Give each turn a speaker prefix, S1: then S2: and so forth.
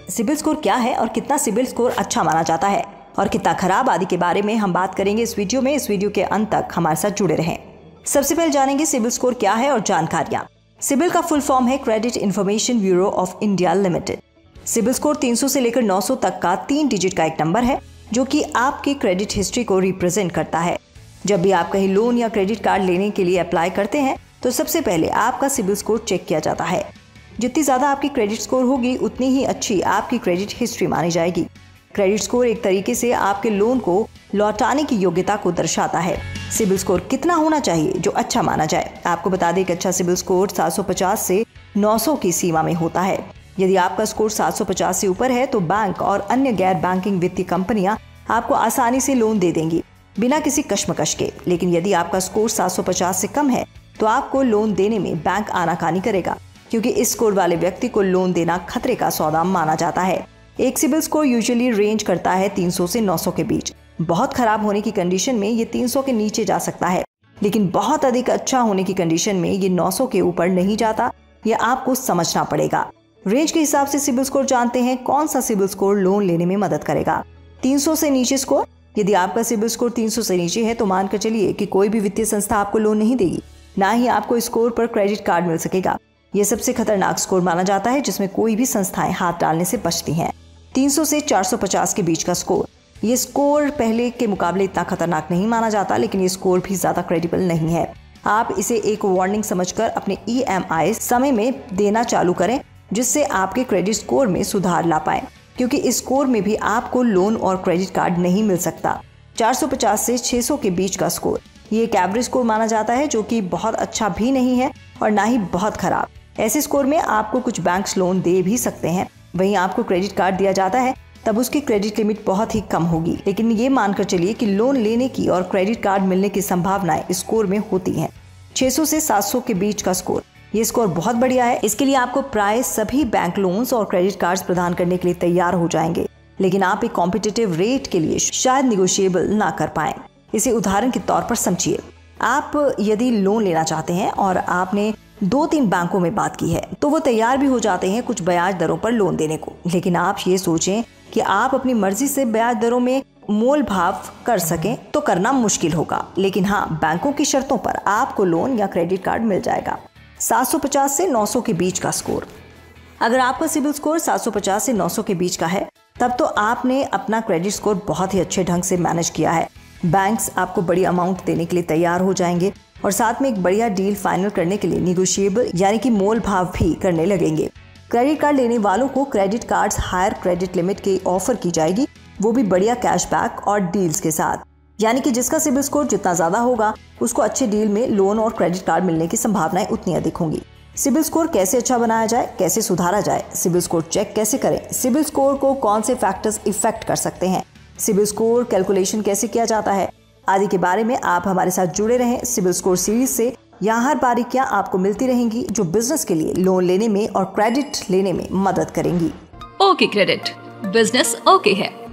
S1: CIBIL score क्या है और कितना सिबिल स्कोर अच्छा माना जाता है और कितना खराब आदि के बारे में हम बात करेंगे इस वीडियो में। इस वीडियो के अंत तक हमारे साथ जुड़े रहें। सबसे पहले जानेंगे सिबिल स्कोर क्या है और जानकारियां। सिबिल का फुल फॉर्म है credit information bureau of India limited. CIBIL score 300 से लेकर 900 तक का 3 डिजिट का एक नंबर है जो कि आपकी क्रेडिट हिस्ट्री को रिप्रेजेंट करता है। जब भी आप कहीं लोन या क्रेडिट कार्ड लेने के लिए अप्लाई करते हैं तो सबसे पहले आपका सिबिल स्कोर चेक किया जाता है। जितनी ज्यादा आपकी क्रेडिट स्कोर होगी उतनी ही अच्छी आपकी क्रेडिट हिस्ट्री मानी जाएगी। क्रेडिट स्कोर एक तरीके से आपके लोन को लौटाने की योग्यता को दर्शाता है। सिबिल स्कोर कितना होना चाहिए जो अच्छा माना जाए? आपको बता दें कि अच्छा सिबिल स्कोर 750 से 900 की सीमा में होता है। यदि आपका स्कोर 750 से ऊपर है तो बैंक और अन्य गैर बैंकिंग वित्तीय कंपनियां आपको आसानी से लोन दे देंगी बिना किसी कश्मकश के। लेकिन यदि आपका स्कोर 750 से कम है तो आपको लोन देने में बैंक आनाकानी करेगा, क्योंकि इस स्कोर वाले व्यक्ति को लोन देना खतरे का सौदा माना जाता है। एक सिबिल स्कोर यूजुअली रेंज करता है 300 से 900 के बीच। बहुत खराब होने की कंडीशन में ये 300 के नीचे जा सकता है, लेकिन बहुत अधिक अच्छा होने की कंडीशन में ये 900 के ऊपर नहीं जाता। ये आपको समझना पड़ेगा। रेंज के हिसाब से सिबिल स्कोर जानते हैं कौन सा सिबिल स्कोर लोन लेने में मदद करेगा। 300 से नीचे स्कोर। यदि आपका सिबिल स्कोर 300 से नीचे है तो मानकर चलिए कि कोई भी वित्तीय संस्था आपको लोन नहीं देगी, ना ही आपको स्कोर पर क्रेडिट कार्ड मिल सकेगा। यह सबसे खतरनाक स्कोर माना जाता है जिसमें कोई भी संस्थाएं हाथ डालने से बचती हैं। 300 से 450 के बीच का स्कोर। ये स्कोर पहले के मुकाबले इतना खतरनाक नहीं माना जाता, लेकिन ये स्कोर भी ज्यादा क्रेडिबल नहीं है। आप इसे एक वार्निंग समझकर अपने EMI समय में देना चालू करें, जिससे आपके क्रेडिट स्कोर में सुधार ला पाए, क्योंकि इस स्कोर में भी आपको लोन और क्रेडिट कार्ड नहीं मिल सकता। 450 से 600 के बीच का स्कोर, ये एक एवरेज स्कोर माना जाता है जो कि बहुत अच्छा भी नहीं है और ना ही बहुत खराब। ऐसे स्कोर में आपको कुछ बैंक्स लोन दे भी सकते हैं। वहीं आपको क्रेडिट कार्ड दिया जाता है तब उसकी क्रेडिट लिमिट बहुत ही कम होगी, लेकिन ये मानकर चलिए कि लोन लेने की और क्रेडिट कार्ड मिलने की संभावनाएं इस स्कोर में होती हैं। 600 से 700 के बीच का स्कोर, ये स्कोर बहुत बढ़िया है। इसके लिए आपको प्राय सभी बैंक लोन्स और क्रेडिट कार्ड्स प्रदान करने के लिए तैयार हो जाएंगे, लेकिन आप एक कॉम्पिटिटिव रेट के लिए शायद निगोशिएबल ना कर पाए। इसे उदाहरण के तौर पर समझिए। आप यदि लोन लेना चाहते हैं और आपने 2-3 बैंकों में बात की है तो वो तैयार भी हो जाते हैं कुछ ब्याज दरों पर लोन देने को, लेकिन आप ये सोचें कि आप अपनी मर्जी से ब्याज दरों में मोल भाव कर सकें तो करना मुश्किल होगा। लेकिन हाँ, बैंकों की शर्तों पर आपको लोन या क्रेडिट कार्ड मिल जाएगा। 750 से 900 के बीच का स्कोर। अगर आपका सिबिल स्कोर 750 से 900 के बीच का है तब तो आपने अपना क्रेडिट स्कोर बहुत ही अच्छे ढंग से मैनेज किया है। बैंक्स आपको बड़ी अमाउंट देने के लिए तैयार हो जाएंगे और साथ में एक बढ़िया डील फाइनल करने के लिए निगोशिएबल यानी कि मोल भाव भी करने लगेंगे। क्रेडिट कार्ड लेने वालों को credit cards higher credit limit की ऑफर की जाएगी, वो भी बढ़िया कैशबैक और डील्स के साथ। यानी कि जिसका सिबिल स्कोर जितना ज्यादा होगा उसको अच्छे डील में लोन और क्रेडिट कार्ड मिलने की संभावनाएं उतनी अधिक होंगी। सिबिल स्कोर कैसे अच्छा बनाया जाए, कैसे सुधारा जाए, सिबिल स्कोर चेक कैसे करें, सिबिल स्कोर को कौन से फैक्टर्स इफेक्ट कर सकते हैं, सिबिल स्कोर कैलकुलेशन कैसे किया जाता है आदि के बारे में आप हमारे साथ जुड़े रहें सिबिल स्कोर सीरीज से। यहाँ हर बारीकियां आपको मिलती रहेंगी जो बिजनेस के लिए लोन लेने में और क्रेडिट लेने में मदद करेंगी।
S2: ओके क्रेडिट, बिजनेस ओके है।